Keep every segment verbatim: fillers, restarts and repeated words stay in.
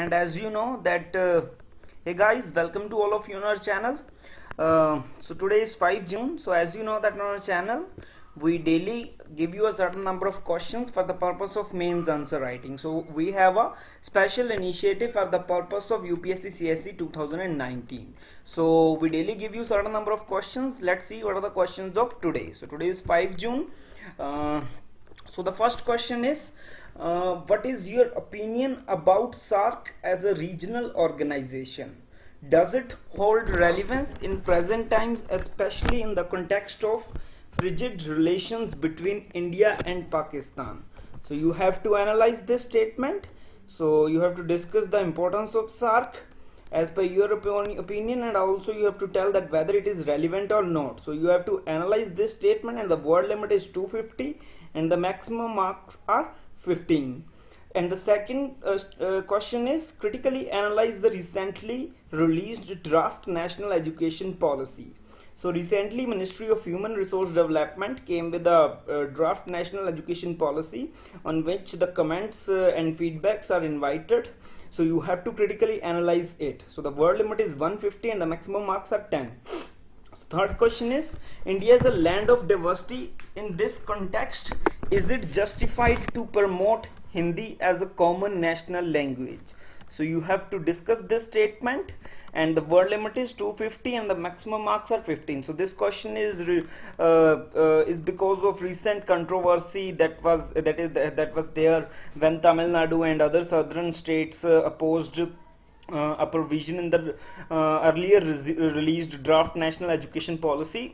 and as you know that uh, hey guys, welcome to all of you on our channel. Uh, so today is fifth June. So as you know that on our channel we daily give you a certain number of questions for the purpose of mains answer writing. So we have a special initiative for the purpose of U P S C C S E two thousand nineteen. So we daily give you certain number of questions. Let's see what are the questions of today. So today is fifth June. Uh, so the first question is, uh, what is your opinion about SAARC as a regional organization? Does it hold relevance in present times, especially in the context of frigid relations between India and Pakistan? So you have to analyze this statement. So you have to discuss the importance of SAARC as per your opinion, and also you have to tell that whether it is relevant or not. So you have to analyze this statement, and the word limit is two hundred fifty and the maximum marks are fifteen. And the second uh, uh, question is, critically analyze the recently released draft national education policy. So recently Ministry of Human Resource Development came with a uh, draft national education policy on which the comments uh, and feedbacks are invited. So you have to critically analyze it. So the word limit is one hundred fifty and the maximum marks are ten. So third question is, India is a land of diversity. In this context, is it justified to promote Hindi as a common national language? So you have to discuss this statement, and the word limit is two hundred fifty and the maximum marks are fifteen. So this question is uh, uh, is because of recent controversy that was that is that was there when Tamil Nadu and other southern states uh, opposed uh, a provision in the uh, earlier re released draft national education policy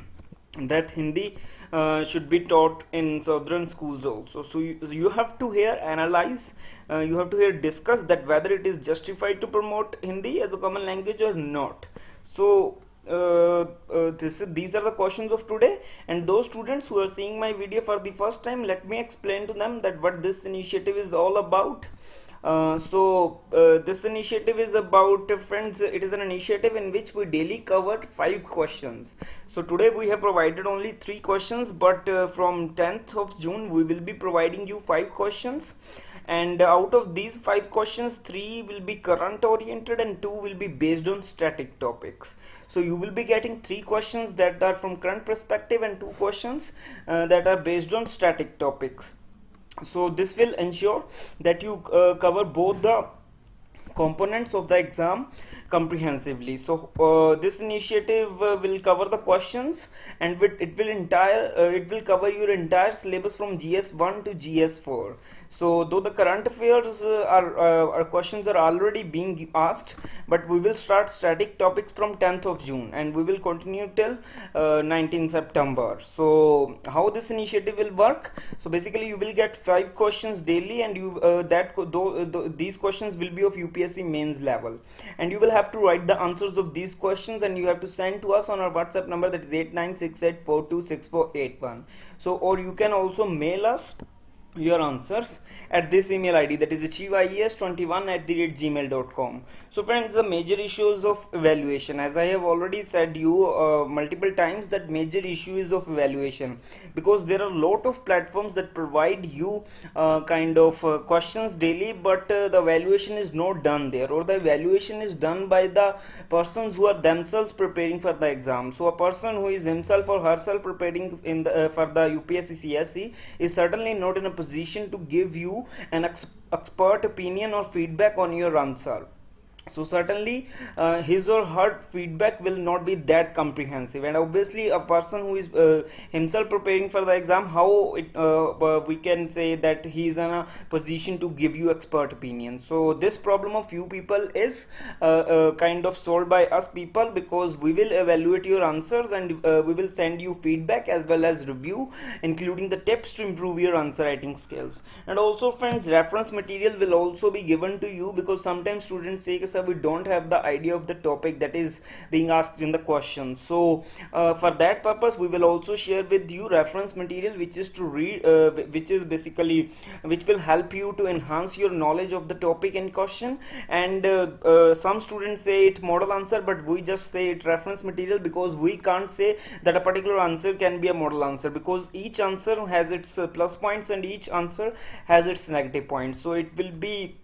that Hindi uh, should be taught in southern schools also. So you, you have to here analyze, uh, you have to here discuss that whether it is justified to promote Hindi as a common language or not. So uh, uh, this is, these are the questions of today, and those students who are seeing my video for the first time, let me explain to them that what this initiative is all about. Uh, so uh, this initiative is about, uh, friends, it is an initiative in which we daily covered five questions. So today we have provided only three questions, but uh, from tenth of June we will be providing you five questions, and out of these five questions, three will be current oriented and two will be based on static topics. So you will be getting three questions that are from current perspective and two questions uh, that are based on static topics. So this will ensure that you uh, cover both the components of the exam comprehensively. So uh, this initiative uh, will cover the questions, and with it will entire uh, it will cover your entire syllabus from G S one to G S four. So though the current affairs uh, are, uh, our questions are already being asked, but we will start static topics from tenth of June and we will continue till uh, nineteenth September. So how this initiative will work? So basically you will get five questions daily, and you uh, that though, th these questions will be of U P S C mains level, and you will have to write the answers of these questions, and you have to send to us on our WhatsApp number, that is eight nine six eight four two six four eight one. So or you can also mail us your answers at this email I D, that is achieveIES twenty-one at the rate gmail dot com. So friends, the major issues of evaluation, as I have already said you uh, multiple times, that major issue is of evaluation, because there are a lot of platforms that provide you uh, kind of uh, questions daily, but uh, the evaluation is not done there, or the evaluation is done by the persons who are themselves preparing for the exam. So a person who is himself or herself preparing in the, uh, for the U P S C C S E is certainly not in a position to give you an ex expert opinion or feedback on your answer. So certainly uh, his or her feedback will not be that comprehensive, and obviously a person who is uh, himself preparing for the exam, how it, uh, uh, we can say that he is in a position to give you expert opinion. So this problem of you people is uh, uh, kind of solved by us people, because we will evaluate your answers, and uh, we will send you feedback as well as review, including the tips to improve your answer writing skills. And also friends, reference material will also be given to you, because sometimes students say we don't have the idea of the topic that is being asked in the question. So uh, for that purpose we will also share with you reference material, which is to read uh, which is basically which will help you to enhance your knowledge of the topic in question. And uh, uh, some students say it model answer, but we just say it reference material, because we can't say that a particular answer can be a model answer, because each answer has its uh, plus points and each answer has its negative points. So it will be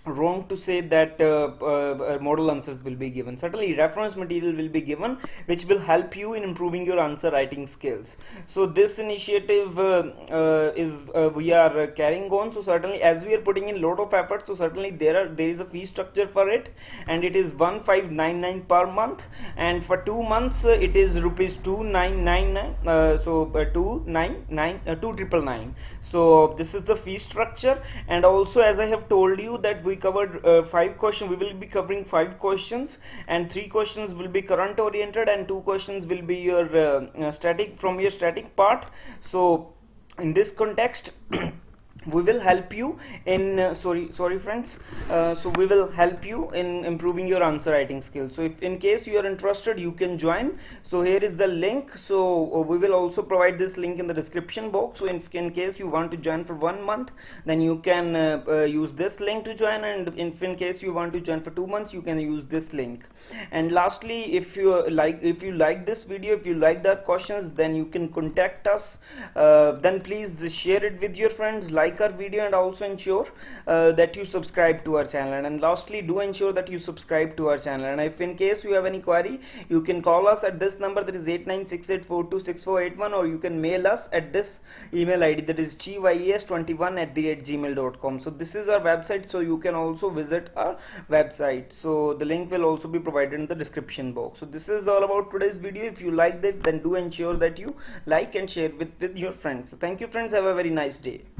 wrong to say that uh, uh, model answers will be given. Certainly reference material will be given which will help you in improving your answer writing skills. So this initiative uh, uh, is uh, we are uh, carrying on. So certainly as we are putting in lot of effort, so certainly there are there is a fee structure for it, and it is one five nine nine per month, and for two months uh, it is rupees two nine nine nine, uh, so uh, two nine nine uh, two triple nine. So this is the fee structure. And also, as I have told you that we covered uh, five questions, we will be covering five questions, and three questions will be current oriented and two questions will be your uh, uh, static, from your static part. So in this context we will help you in uh, sorry sorry friends uh, so we will help you in improving your answer writing skills. So if in case you are interested, you can join. So here is the link. So uh, we will also provide this link in the description box. So in, in case you want to join for one month, then you can uh, uh, use this link to join, and if in case you want to join for two months, you can use this link. And lastly, if you like if you like this video, if you like the questions, then you can contact us. Uh, then please share it with your friends, like our video, and also ensure uh, that you subscribe to our channel. And lastly, do ensure that you subscribe to our channel. And if in case you have any query, you can call us at this number, that is eight nine six eight four two six four eight one, or you can mail us at this email id, that is g y e s twenty-one at the rate gmail dot com. So this is our website, so you can also visit our website. So the link will also be provided in the description box. So this is all about today's video. If you liked it, then do ensure that you like and share with with your friends. So thank you friends, have a very nice day.